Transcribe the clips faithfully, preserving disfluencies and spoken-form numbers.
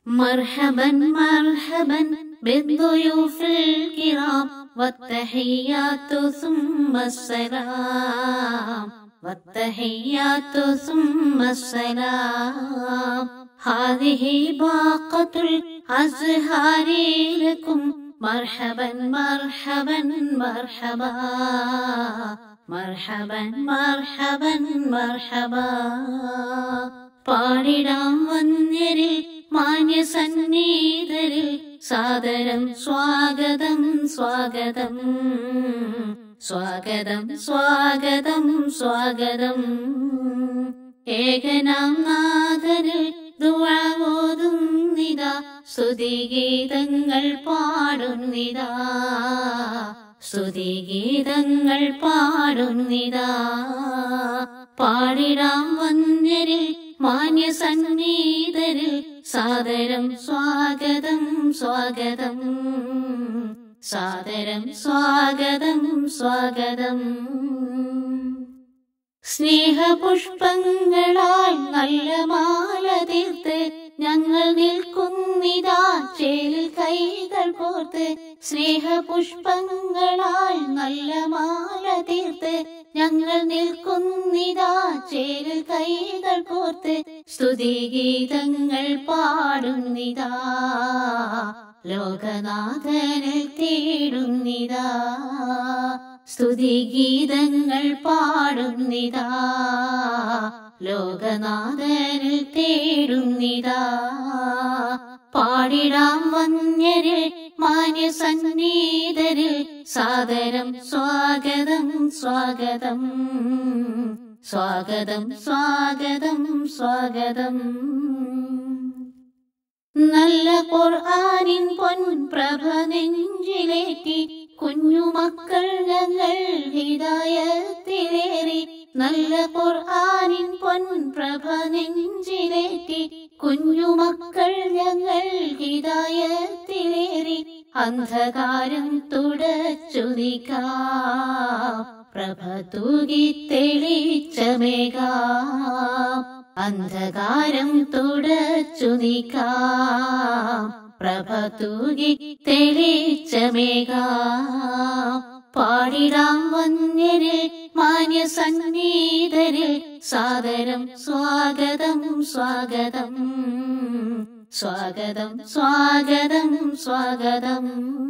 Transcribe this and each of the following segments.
مرحبا مرحبا بالضيوف الكرام والتحيات ثم السلام والتحيات ثم السلام. هذه باقة الأزهار لكم مرحبا مرحبا مرحبا مرحبا مرحبا مرحبا. പാടിടാം വന്യരിൽ മാന്യസന്നിധരിൽ സാദരം സ്വാഗതം സ്വാഗതം സ്വാഗതം സ്വാഗതം സ്വാഗതം. ഏകനാം നാഥനിൽ ദുആ ഓതുന്നിതാ സ്തുതിഗീതങ്ങൾ പാടുന്നിതാ സ്തുതിഗീതങ്ങൾ പാടുന്നിതാ. പാടിടാം വന്യരിൽ മാന്യസന്നിധരിൽ സാദരം സ്വാഗതം സ്വാഗതം സാദരം സ്വാഗതം സ്വാഗതം. സ്നേഹപുഷ്പങ്ങളാൽ നല്ല മാല തീർത്ത് ഞങ്ങൾ നിൽക്കുന്നിതാ ചേലിൽ കൈകൾ കോർത്ത്. സ്നേഹപുഷ്പങ്ങളാൽ നല്ല മാല തീർത്ത് ഞങ്ങൾ നിൽക്കുന്നിതാ ചേലിൽ കൈകൾ കോർത്ത്. സ്തുതിഗീതങ്ങൾ പാടുന്നിതാ ലോകനാഥനെ തേടുന്നിതാ സ്തുതിഗീതങ്ങൾ പാടുന്നിതാ ലോകനാഥനെ തേടുന്നിതാ. പാടിടാം വന്യരിൽ മാന്യസന്നിധരിൽ സാദരം സ്വാഗതം സ്വാഗതം സ്വാഗതം സ്വാഗതം സ്വാഗതം. നല്ല ഖുർആനിൻ പൊൻപ്രഭ നെഞ്ചിലേറ്റി കുഞ്ഞുമക്കൾ ഞങ്ങൾ ഹിദായത്തിലേറി. നല്ല ഖുർആനിൻ പൊൻപ്രഭ നെഞ്ചിലേറ്റി കുഞ്ഞുമക്കൾ ഞങ്ങൾ ഹിദായത്തിലേറി. അന്ധകാരം തുടച്ചു നീക്കാം പ്രഭ തൂകി തെളിച്ചമേകാം. അന്ധകാരം തുടച്ചു നീക്കാം പ്രഭ തൂകി തെളിച്ചമേകാം. പാടിടാം വന്യരിൽ മാന്യസന്നിധരിൽ സാദരം സ്വാഗതം സ്വാഗതം സ്വാഗതം സ്വാഗതം സ്വാഗതം.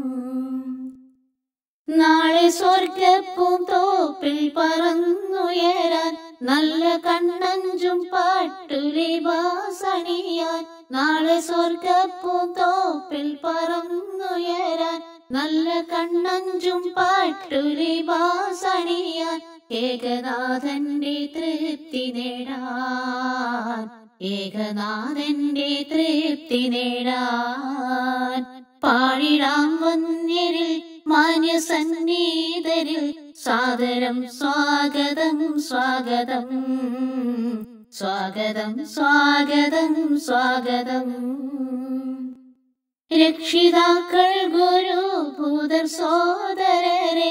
നാളെ സ്വർഗപ്പൂന്തോപ്പിൽ പറന്നുയരാൻ നല്ല കണ്ണഞ്ചും പട്ടുലിബാസണിയാൻ. നാളെ സ്വർഗപ്പൂന്തോപ്പിൽ പറന്നുയരാൻ നല്ല കണ്ണഞ്ചും പട്ടുലിബാസണിയാൻ. ഏകനാഥന്റെ തൃപ്തി നേടാൻ ഏകനാഥന്റെ തൃപ്തി നേടാൻ. പാടിടാം വന്യരിൽ മാന്യസന്നിധരിൽ സാദരം സ്വാഗതം സ്വാഗതം സ്വാഗതം സ്വാഗതം സ്വാഗതം. രക്ഷിതാക്കൾ ഗുരുഭൂതർ സോദരരെ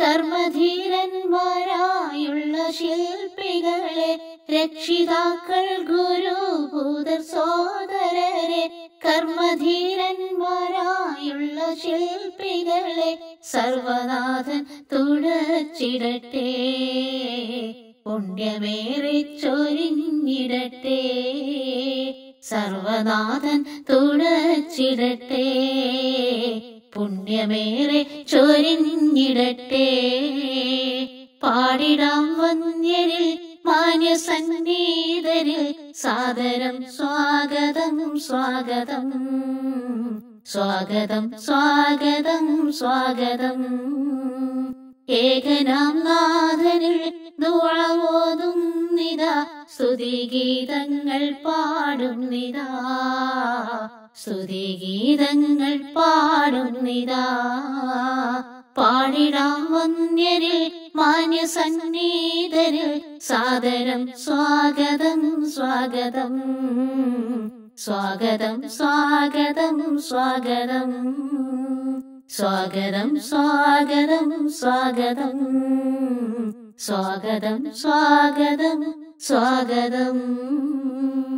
കർമ്മധീരന്മാരായുള്ള ശില്പികളെ. രക്ഷിതാക്കൾ ഗുരുഭൂതർ സോദരരെ കർമ്മധീരന്മാരായുള്ള ശില്പികളെ. സർവനാഥൻ തുടച്ചിടട്ടെ പുണ്യമേറെ ചൊരിഞ്ഞിടട്ടെ. സർവനാഥൻ തുടച്ചിടട്ടെ പുണ്യമേറെ ചൊരിഞ്ഞിടട്ടെ. പാടിടാം വന്യരിൽ മാന്യസന്നിധരിൽ സാദരം സ്വാഗതം സ്വാഗതം സ്വാഗതം സ്വാഗതം സ്വാഗതം. ഏകനാം നാഥനിൽ ദുആ ഓതുന്നിതാ സ്തുതിഗീതങ്ങൾ പാടുന്നിതാ സ്തുതിഗീതങ്ങൾ പാടുന്നിതാ. പാടിടാം വന്യരിൽ മാന്യസന്നിധരിൽ സാദരം സ്വാഗതം സ്വാഗതം സ്വാഗതം സ്വാഗതം സ്വാഗതം സ്വാഗതം സ്വാഗതം സ്വാഗതം സ്വാഗതം സ്വാഗതം സ്വാഗതം.